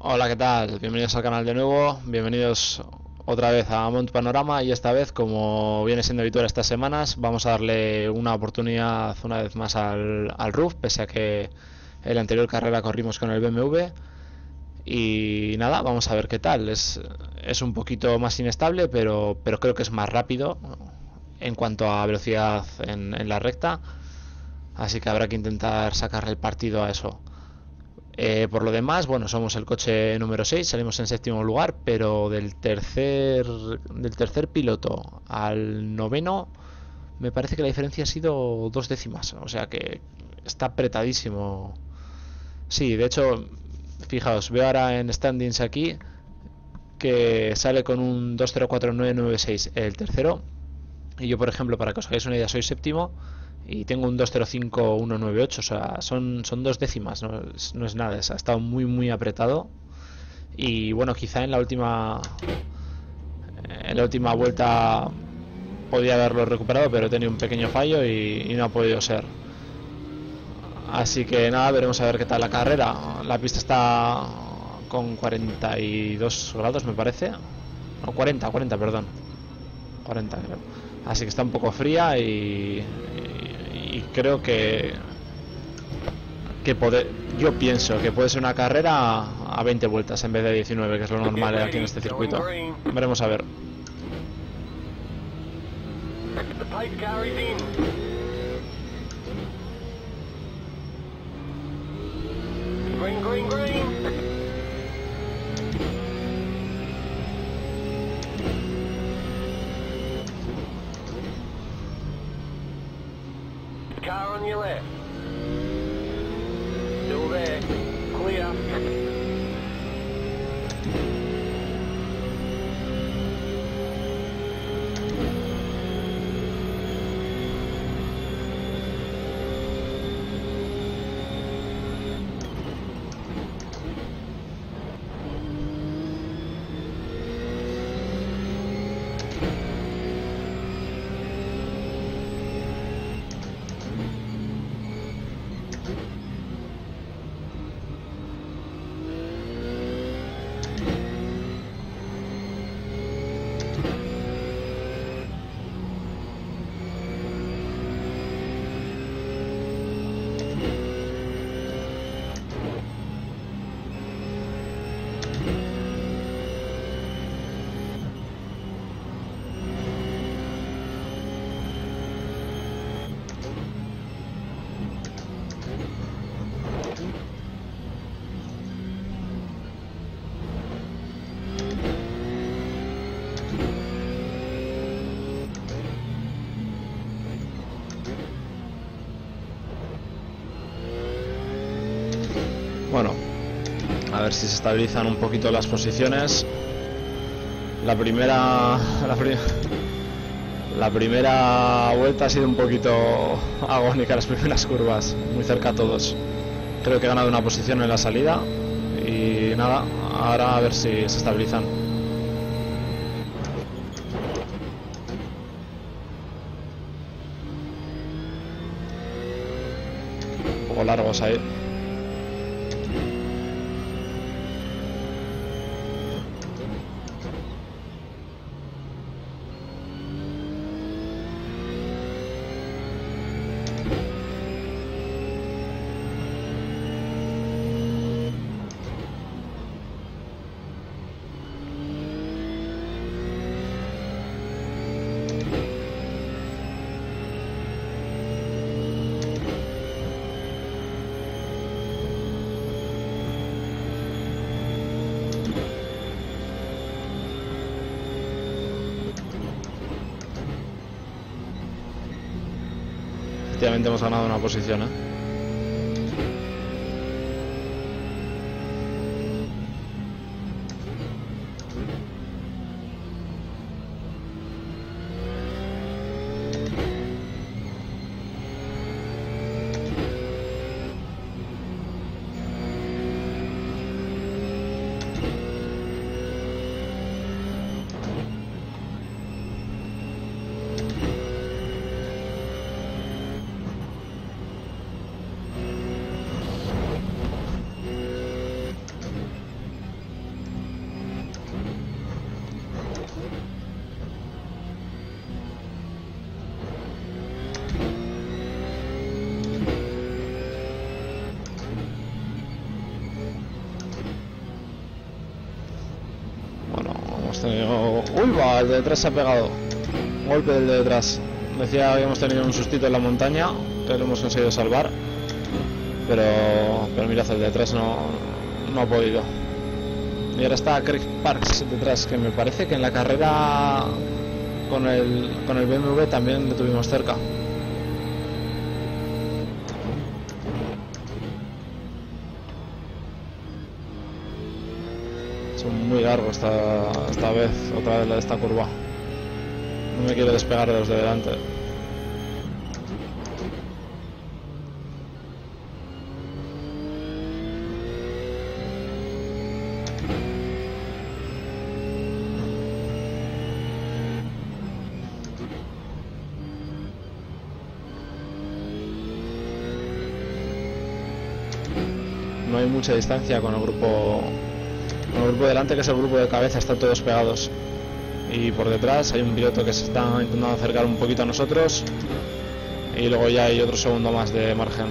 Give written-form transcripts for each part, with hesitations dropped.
Hola, ¿qué tal? Bienvenidos al canal de nuevo, bienvenidos otra vez a Mount Panorama y esta vez, como viene siendo habitual estas semanas, vamos a darle una oportunidad una vez más al RUF, pese a que en la anterior carrera corrimos con el BMW. Y nada, vamos a ver qué tal. Es un poquito más inestable, pero creo que es más rápido en cuanto a velocidad en la recta, así que habrá que intentar sacarle el partido a eso. Por lo demás, bueno, somos el coche número 6, salimos en séptimo lugar, pero del tercer piloto al noveno me parece que la diferencia ha sido 2 décimas, o sea que está apretadísimo. Sí, de hecho, fijaos, veo ahora en standings aquí que sale con un 2049996 el tercero, y yo, por ejemplo, para que os hagáis una idea, soy séptimo y tengo un 205.198, o sea, son 2 décimas, no es nada, ha estado muy apretado. Y bueno, quizá en la última vuelta podía haberlo recuperado, pero he tenido un pequeño fallo y no ha podido ser. Así que nada, veremos a ver qué tal la carrera. La pista está con 42 grados, me parece. No, 40, perdón. 40 creo. Así que está un poco fría y creo yo pienso que puede ser una carrera a 20 vueltas en vez de 19, que es lo normal aquí en este circuito. Veremos a ver. Green. Car on your left. Still there. Clear. Bueno, a ver si se estabilizan un poquito las posiciones. La primera vuelta ha sido un poquito agónica, las primeras curvas, muy cerca a todos. Creo que he ganado una posición en la salida y nada, ahora a ver si se estabilizan. Un poco largos ahí. Efectivamente hemos ganado una posición, ¿eh? Uy, va, el de detrás se ha pegado. Golpe del de detrás. Decía que habíamos tenido un sustito en la montaña, que lo hemos conseguido salvar. Pero mirad, el de detrás no ha podido. Y ahora está Craig Parks detrás, que me parece que en la carrera con el BMW también lo tuvimos cerca. Son muy largos esta vez, otra vez la de esta curva. No me quiero despegar de los de delante. No hay mucha distancia con el grupo delante, que es el grupo de cabeza, están todos pegados. Y por detrás hay un piloto que se está intentando acercar un poquito a nosotros. Y luego ya hay otro segundo más de margen.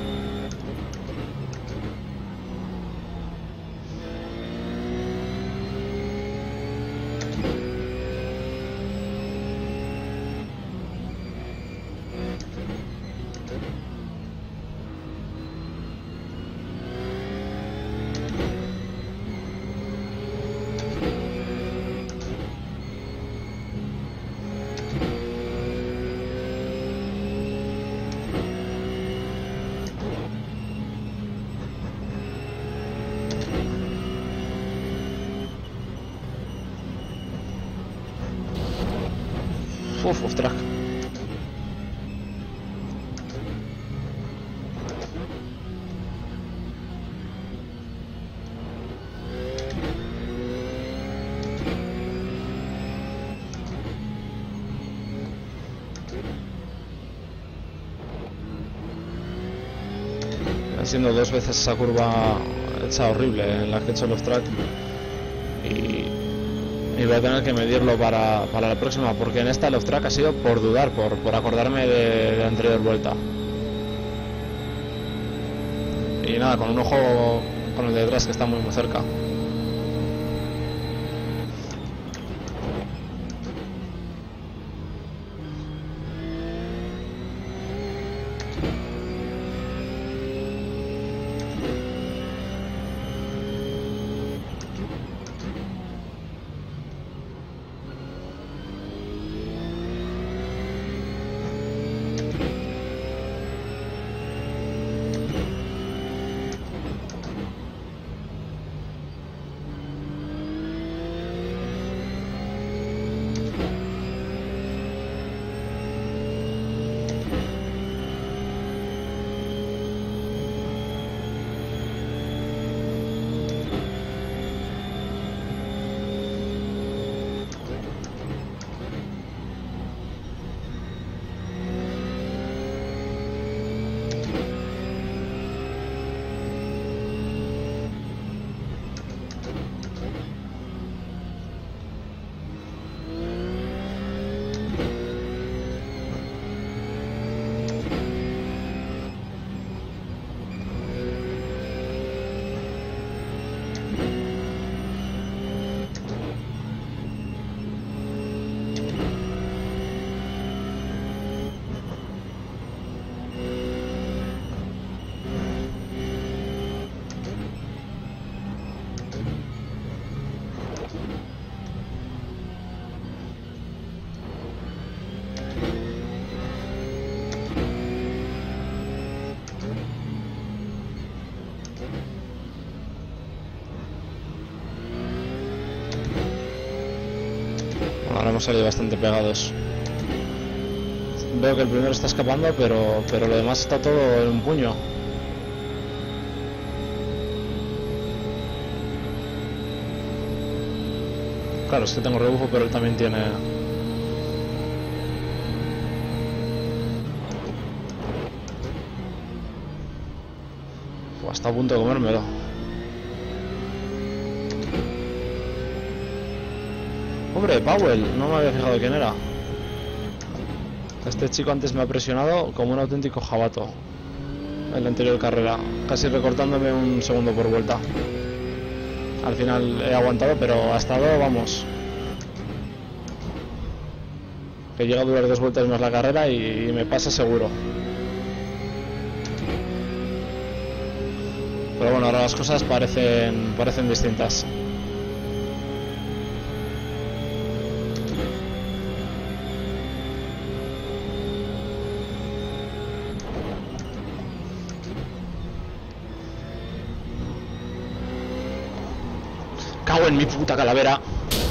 Ostras. Haciendo dos veces esa curva hecha horrible en la que he hecho el off-track. Y voy a tener que medirlo para la próxima, porque en esta el off-track ha sido por dudar, por acordarme de la anterior vuelta. Y nada, con un ojo con el de detrás, que está muy cerca. Ahora hemos salido bastante pegados. Veo que el primero está escapando, pero lo demás está todo en un puño. Claro, es que tengo rebufo, pero él también tiene. Está a punto de comérmelo. Hombre, Powell, no me había fijado quién era. Este chico antes me ha presionado como un auténtico jabato en la anterior carrera, casi recortándome un segundo por vuelta. Al final he aguantado, pero ha estado, vamos, que llega a durar 2 vueltas más la carrera y me pasa seguro. Pero bueno, ahora las cosas parecen distintas. Cago en mi puta calavera.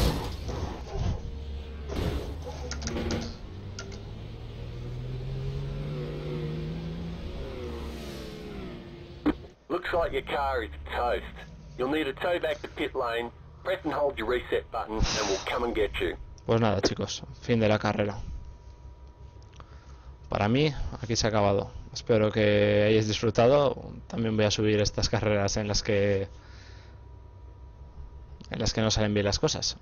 Looks like your car is toast. You'll need a tow back to pit lane. Press and hold your reset button and we'll come and get you. Pues nada, chicos, fin de la carrera. Para mí, aquí se ha acabado. Espero que hayáis disfrutado. También voy a subir estas carreras en las que no salen bien las cosas.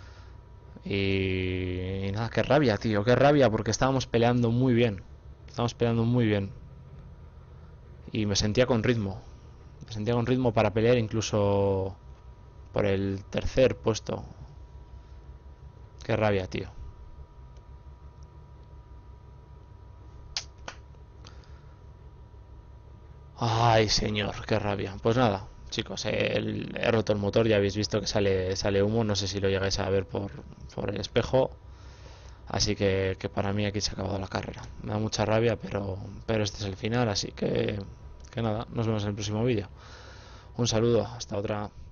Y nada, qué rabia, tío, qué rabia, porque estábamos peleando muy bien. Y me sentía con ritmo. Me sentía con ritmo para pelear incluso por el tercer puesto. Qué rabia, tío. Ay, señor, qué rabia. Pues nada, chicos, he roto el motor, ya habéis visto que sale humo, no sé si lo llegáis a ver por el espejo. Así que para mí aquí se ha acabado la carrera. Me da mucha rabia, pero este es el final, así que nada, nos vemos en el próximo vídeo. Un saludo, hasta otra.